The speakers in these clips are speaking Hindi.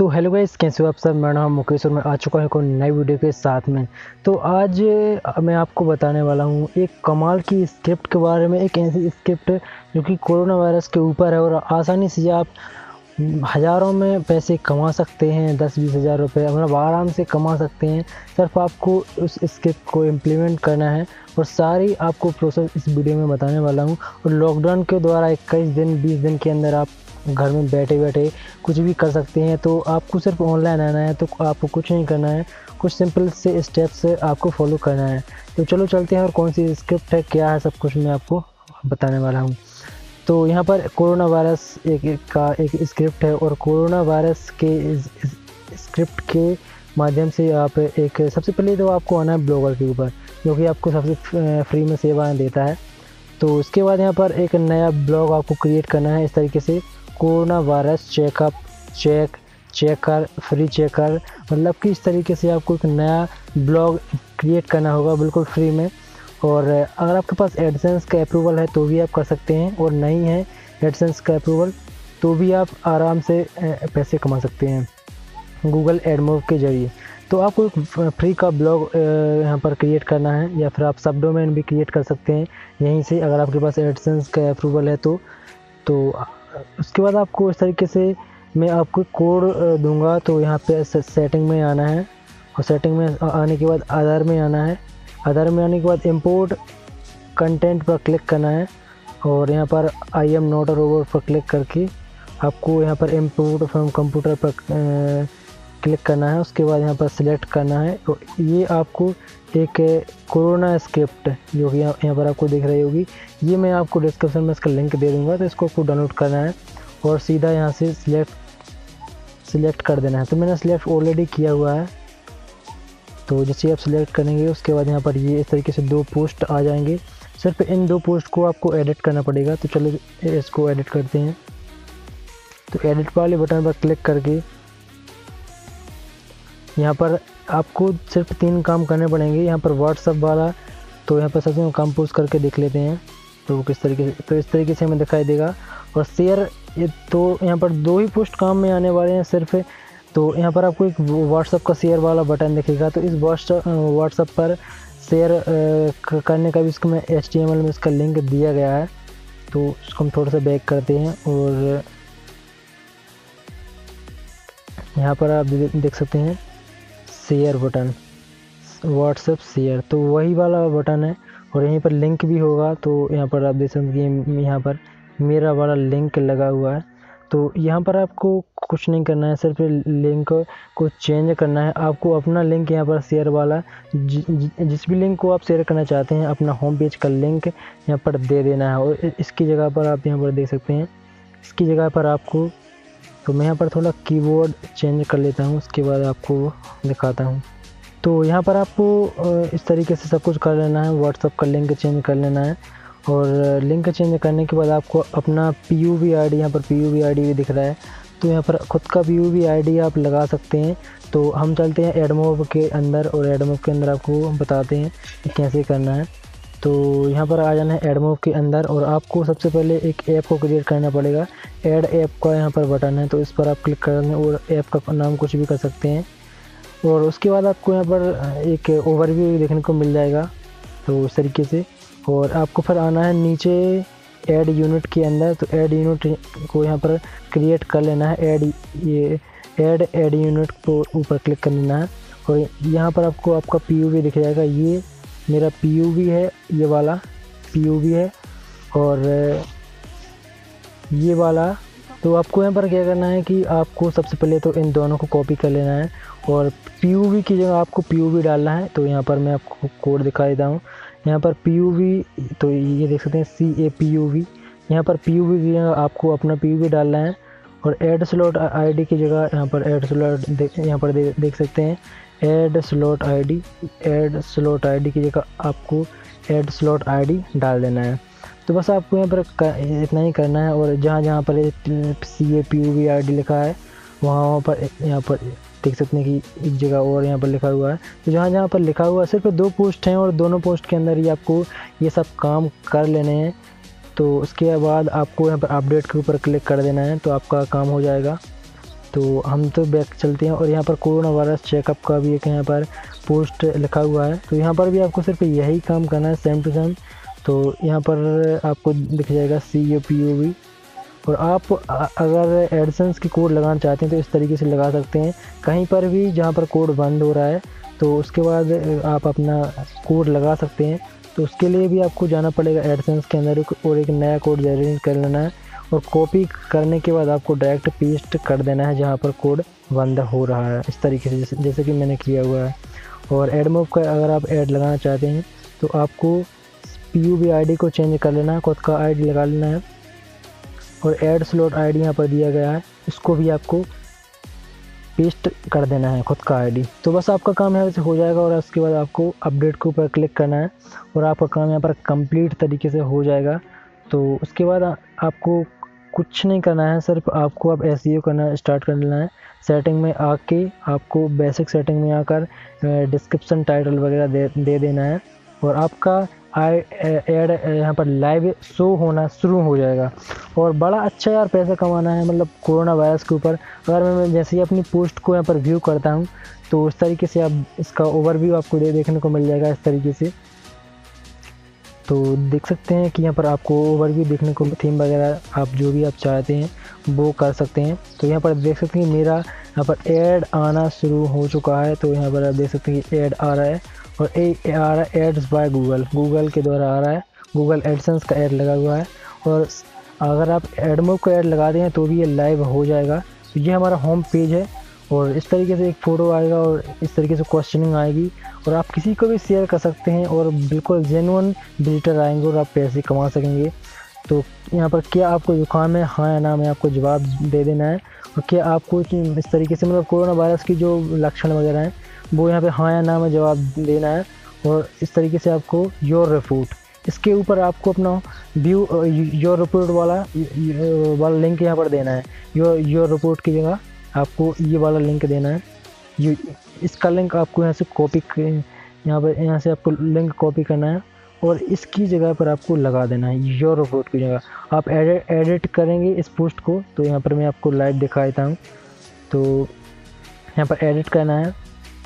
तो हेलो गाइस, कैसे हो आप सब। मेरा नाम मुकेश और मैं आ चुका हूँ एक और नई वीडियो के साथ में। तो आज मैं आपको बताने वाला हूँ एक कमाल की स्क्रिप्ट के बारे में। एक ऐसी स्क्रिप्ट जो कि कोरोना वायरस के ऊपर है और आसानी से आप हज़ारों में पैसे कमा सकते हैं, 10-20 हज़ार रुपये मतलब आराम से कमा सकते हैं। सिर्फ आपको उस स्क्रिप्ट को इम्प्लीमेंट करना है और सारी आपको प्रोसेस इस वीडियो में बताने वाला हूँ। और लॉकडाउन के द्वारा 21 दिन 20 दिन के अंदर आप घर में बैठे बैठे कुछ भी कर सकते हैं। तो आपको सिर्फ ऑनलाइन आना है, तो आपको कुछ नहीं करना है, कुछ सिंपल से स्टेप्स आपको फॉलो करना है। तो चलो चलते हैं और कौन सी स्क्रिप्ट है, क्या है, सब कुछ मैं आपको बताने वाला हूँ। तो यहाँ पर कोरोना वायरस एक स्क्रिप्ट है और कोरोना वायरस के इस स्क्रिप्ट के माध्यम से आप सबसे पहले तो आपको आना है ब्लॉगर के ऊपर, जो कि आपको सबसे फ्री में सेवाएं देता है। तो उसके बाद यहाँ पर एक नया ब्लॉग आपको क्रिएट करना है इस तरीके से, corona virus checker free checker, मतलब कि इस तरीके से आपको एक नया ब्लॉग क्रिएट करना होगा बिल्कुल फ्री में। और अगर आपके पास एडसेंस का अप्रूवल है तो भी आप कर सकते हैं, और नहीं है एडसेंस का अप्रूवल तो भी आप आराम से पैसे कमा सकते हैं गूगल एडमोव के ज़रिए। तो आपको एक फ्री का ब्लॉग यहाँ पर क्रिएट करना है, या फिर आप सब डोमेन भी क्रिएट कर सकते हैं यहीं से, अगर आपके पास एडसेंस का अप्रूवल है तो उसके बाद आपको इस तरीके से मैं आपको कोड दूंगा। तो यहाँ पे सेटिंग में आना है, और सेटिंग में आने के बाद आधार में आना है। आधार में आने के बाद इंपोर्ट कंटेंट पर क्लिक करना है, और यहाँ पर I am not a robot पर क्लिक करके आपको यहाँ पर इंपोर्ट फ्रॉम कंप्यूटर पर क्लिक करना है। उसके बाद यहाँ पर सिलेक्ट करना है। तो ये आपको एक कोरोना स्क्रिप्ट जो कि यहाँ पर आपको दिख रही होगी, ये मैं आपको डिस्क्रिप्शन में इसका लिंक दे दूँगा। तो इसको आपको डाउनलोड करना है और सीधा यहाँ से सिलेक्ट कर देना है। तो मैंने सिलेक्ट ऑलरेडी किया हुआ है। तो जैसे आप सिलेक्ट करेंगे उसके बाद यहाँ पर ये इस तरीके से 2 पोस्ट आ जाएंगे। सिर्फ इन 2 पोस्ट को आपको एडिट करना पड़ेगा। तो चलो इसको एडिट करते हैं। तो एडिट वाले बटन पर क्लिक करके यहाँ पर आपको सिर्फ 3 काम करने पड़ेंगे। यहाँ पर व्हाट्सअप वाला, तो यहाँ पर सबसे कंपोज करके देख लेते हैं तो वो किस तरीके से, तो इस तरीके से हमें दिखाई देगा। और शेयर, ये तो यहाँ पर 2 ही पोस्ट काम में आने वाले हैं सिर्फ। तो यहाँ पर आपको एक व्हाट्सअप का शेयर वाला बटन दिखेगा, तो इस व्हाट्सअप पर शेयर करने का भी इसको मैं HTML में इसका लिंक दिया गया है। तो इसको हम थोड़ा सा बैक करते हैं, और यहाँ पर आप देख सकते हैं शेयर बटन, व्हाट्सएप शेयर, तो वही वाला बटन है। और यहीं पर लिंक भी होगा। तो यहाँ पर आप देख सकते हैं यहाँ पर मेरा वाला लिंक लगा हुआ है। तो यहाँ पर आपको कुछ नहीं करना है, सिर्फ लिंक को चेंज करना है। आपको अपना लिंक यहाँ पर शेयर वाला, जिस भी लिंक को आप शेयर करना चाहते हैं, अपना होम पेज का लिंक यहाँ पर दे देना है। और इसकी जगह पर आप यहाँ पर देख सकते हैं, इसकी जगह पर आपको, तो मैं यहाँ पर थोड़ा कीबोर्ड चेंज कर लेता हूँ, उसके बाद आपको दिखाता हूँ। तो यहाँ पर आपको इस तरीके से सब कुछ कर लेना है, व्हाट्सअप का लिंक चेंज कर लेना है। और लिंक चेंज करने के बाद आपको अपना PUB ID, यहाँ पर PUB ID भी दिख रहा है, तो यहाँ पर खुद का PUB ID आप लगा सकते हैं। तो हम चलते हैं एडमोव के अंदर, और एडमोव के अंदर आपको बताते हैं कि कैसे करना है। तो यहाँ पर आ जाना है एडमोव के अंदर, और आपको सबसे पहले एक ऐप को क्रिएट करना पड़ेगा। ऐड ऐप का यहाँ पर बटन है, तो इस पर आप क्लिक करेंगे और ऐप का नाम कुछ भी कर सकते हैं। और उसके बाद आपको यहाँ पर एक ओवरव्यू देखने को मिल जाएगा, तो इस तरीके से। और आपको फिर आना है नीचे ऐड यूनिट के अंदर, तो ऐड यूनिट को यहाँ पर क्रिएट कर लेना है। ऐड यूनिट को ऊपर क्लिक कर लेना है, और यहाँ पर आपको आपका PUB दिख जाएगा। ये मेरा PUB है, ये वाला PUB है, और ये वाला। तो आपको यहाँ पर क्या करना है कि आपको सबसे पहले तो इन दोनों को कॉपी कर लेना है, और PUB की जगह आपको PUB डालना है। तो यहाँ पर मैं आपको कोड दिखा देता हूँ। यहाँ पर PUB, तो ये देख सकते हैं CAPUB, यहाँ पर PUB की जगह आपको अपना PUB डालना है। और ऐड स्लॉट ID की जगह यहाँ पर ऐड स्लॉट, यहाँ पर देख सकते हैं ऐड स्लॉट ID की जगह आपको ऐड स्लॉट ID डाल देना है। तो बस आपको यहाँ पर इतना ही करना है। और जहाँ जहाँ पर CAPUB ID लिखा है, वहाँ पर यहाँ पर देख सकते हैं कि एक जगह और यहाँ पर लिखा हुआ है। तो जहाँ जहाँ पर लिखा हुआ है, सिर्फ 2 पोस्ट हैं, और दोनों पोस्ट के अंदर ही आपको ये सब काम कर लेने हैं। तो उसके बाद आपको यहाँ पर अपडेट के ऊपर क्लिक कर देना है, तो आपका काम हो जाएगा। तो हम तो बैक चलते हैं और यहाँ पर कोरोना वायरस चेकअप का भी एक यहाँ पर पोस्ट लिखा हुआ है। तो यहाँ पर भी आपको सिर्फ यही काम करना है सेम टू सेम। तो यहाँ पर आपको दिख जाएगा COPOV। और आप अगर एडसेंस की कोड लगाना चाहते हैं तो इस तरीके से लगा सकते हैं, कहीं पर भी जहाँ पर कोड बंद हो रहा है तो उसके बाद आप अपना कोड लगा सकते हैं। तो उसके लिए भी आपको जाना पड़ेगा एडसेंस के अंदर और एक नया कोड जनरेट कर लेना है और कॉपी करने के बाद आपको डायरेक्ट पेस्ट कर देना है जहाँ पर कोड बंद हो रहा है, इस तरीके से जैसे कि मैंने किया हुआ है। और एडमोब का अगर आप ऐड लगाना चाहते हैं तो आपको PUB ID को चेंज कर लेना है, खुद का ID लगा लेना है और ऐड स्लॉट ID यहाँ पर दिया गया है, इसको भी आपको पेस्ट कर देना है खुद का ID। तो बस आपका काम यहाँ से हो जाएगा और उसके बाद आपको अपडेट के ऊपर क्लिक करना है और आपका काम यहाँ पर कंप्लीट तरीके से हो जाएगा। तो उसके बाद आपको कुछ नहीं करना है, सिर्फ आपको अब SEO करना स्टार्ट कर लेना है। सेटिंग में आके आपको बेसिक सेटिंग में आकर डिस्क्रिप्शन टाइटल वगैरह दे देना है और आपका ऐड यहाँ पर लाइव शो होना शुरू हो जाएगा। और बड़ा अच्छा यार पैसा कमाना है, मतलब कोरोना वायरस के ऊपर। अगर मैं जैसे ही अपनी पोस्ट को यहाँ पर व्यू करता हूँ तो उस तरीके से आप इसका ओवरव्यू आपको देखने को मिल जाएगा इस तरीके से। तो देख सकते हैं कि यहाँ पर आपको ओवरव्यू देखने को, थीम वगैरह आप जो भी आप चाहते हैं वो कर सकते हैं। तो यहाँ पर देख सकते हैं मेरा यहाँ पर ऐड आना शुरू हो चुका है। तो यहाँ पर आप देख सकते हैं कि ऐड आ रहा है और आ रहा है एड्स बाय गूगल के द्वारा आ रहा है, गूगल एडसेंस का ऐड लगा हुआ है। और अगर आप एडमोब का ऐड लगा दें तो भी ये लाइव हो जाएगा। तो ये हमारा होम पेज है और इस तरीके से एक फ़ोटो आएगा और इस तरीके से क्वेश्चनिंग आएगी और आप किसी को भी शेयर कर सकते हैं और बिल्कुल जेन्युइन विजिटर आएंगे और आप पैसे कमा सकेंगे। तो यहाँ पर क्या आपको जुकाम है, हाँ या ना में आपको जवाब दे देना है। और क्या आपको इस तरीके से मतलब कोरोना वायरस की जो लक्षण वगैरह हैं वो यहाँ पे हाँ या ना में जवाब देना है। और इस तरीके से आपको योर रिपोर्ट, इसके ऊपर आपको अपना व्यू योर रिपोर्ट वाला लिंक यहाँ पर देना है। योर रिपोर्ट की जगह आपको ये वाला लिंक देना है। इसका लिंक आपको यहाँ से कॉपी, यहाँ से आपको लिंक कॉपी करना है और इसकी जगह पर आपको लगा देना है योर रिपोर्ट की जगह। आप एडिट करेंगे इस पोस्ट को, तो यहाँ पर मैं आपको लाइव दिखा देता हूँ। तो यहाँ पर एडिट करना है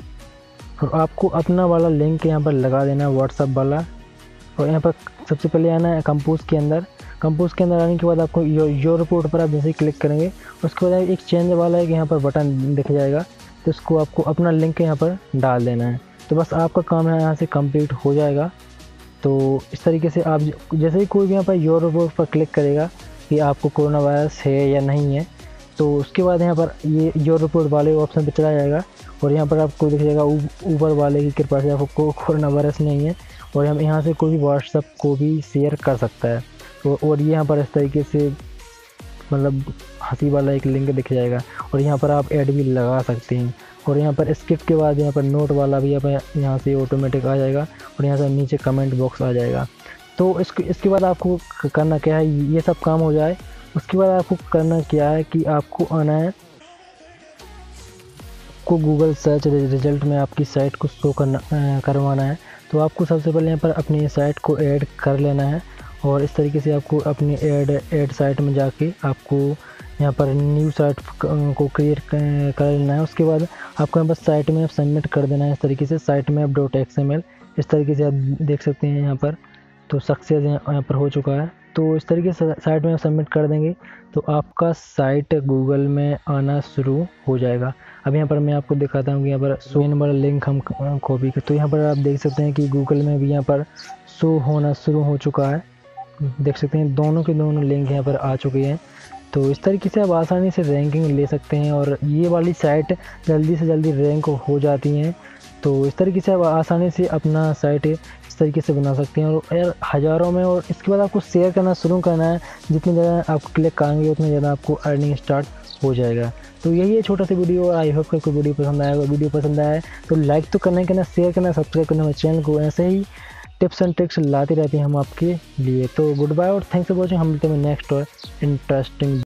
और आपको अपना वाला लिंक यहाँ पर लगा देना है व्हाट्सअप वाला। और यहाँ पर सबसे पहले आना है कंपोज के अंदर। कंपोज के अंदर आने के बाद आपको योर रिपोर्ट पर आप जैसे ही क्लिक करेंगे उसके बाद एक चेंज वाला एक यहाँ पर बटन दिख जाएगा, तो इसको आपको अपना लिंक यहाँ पर डाल देना है। तो बस आपका काम है यहाँ से कंप्लीट हो जाएगा। तो इस तरीके से आप जैसे ही कोई भी यहाँ पर योर रिपोर्ट पर क्लिक करेगा कि आपको कोरोना वायरस है या नहीं है, तो उसके बाद यहाँ पर ये योर रिपोर्ट वाले ऑप्शन पर चला जाएगा और यहाँ पर आपको दिख जाएगा ऊपर वाले की कृपा से आपको कोरोना वायरस नहीं है और हम यहाँ से कोई भी व्हाट्सएप को भी शेयर कर सकता है। तो और ये यहाँ पर इस तरीके से मतलब हंसी वाला एक लिंक दिख जाएगा और यहाँ पर आप ऐड भी लगा सकते हैं। और यहाँ पर स्किप के बाद यहाँ पर नोट वाला भी यहाँ से ऑटोमेटिक आ जाएगा और यहाँ से नीचे कमेंट बॉक्स आ जाएगा। तो इसके बाद आपको करना क्या है, ये सब काम हो जाए उसके बाद आपको करना क्या है कि आपको आना है को गूगल सर्च रिजल्ट में आपकी साइट को शो करवाना है। तो आपको सबसे पहले यहाँ पर अपनी साइट को ऐड कर लेना है और इस तरीके से आपको अपनी ऐड साइट में जाके आपको यहाँ पर न्यू साइट को क्रिएट कर लेना है। उसके बाद आपको यहाँ पर साइट मैप सबमिट कर देना है इस तरीके से sitemap.xml। इस तरीके से आप देख सकते हैं यहाँ पर तो सक्सेस यहाँ पर हो चुका है। तो इस तरीके से साइट मैप सबमिट कर देंगे तो आपका साइट गूगल में आना शुरू हो जाएगा। अब यहाँ पर मैं आपको दिखाता हूँ कि यहाँ पर शो वाला लिंक हम कॉपी कर, तो यहाँ पर आप देख सकते हैं कि गूगल में भी यहाँ पर शो होना शुरू हो चुका है। देख सकते हैं दोनों के दोनों लिंक यहाँ पर आ चुके हैं। तो इस तरीके से आप आसानी से रैंकिंग ले सकते हैं और ये वाली साइट जल्दी से जल्दी रैंक हो जाती हैं। तो इस तरीके से आप आसानी से अपना साइट इस तरीके से बना सकते हैं और यार हज़ारों में। और इसके बाद आपको शेयर करना शुरू करना है, जितनी ज़्यादा आप क्लिक करेंगे उतनी ज़्यादा आपको अर्निंग स्टार्ट हो जाएगा। तो यही है छोटा सा वीडियो और आई होप कि वीडियो पसंद आएगा। वीडियो पसंद आए तो लाइक तो करना ही करना, शेयर करना, सब्सक्राइब करना हमारे चैनल को। ऐसे ही टिप्स एंड ट्रिक्स लाते रहते हैं हम आपके लिए। तो गुड बाय और थैंक्स फॉर वॉचिंग। हम मिलते हैं नेक्स्ट और इंटरेस्टिंग